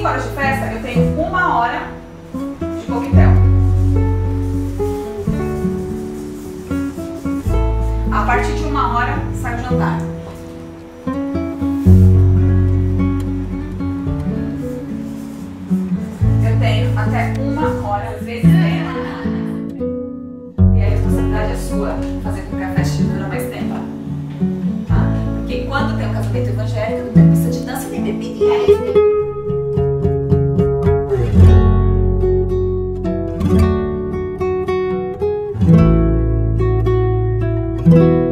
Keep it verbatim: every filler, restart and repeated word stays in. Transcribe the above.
cinco horas de festa, eu tenho uma hora de coquetel. A partir de uma hora, sai o jantar. Eu tenho até uma hora, às vezes menos. E a responsabilidade é sua, fazer com que a festa dure mais tempo. Tá? Porque quando tem um casamento evangélico, não tem pista de dança nem bebida. E aí?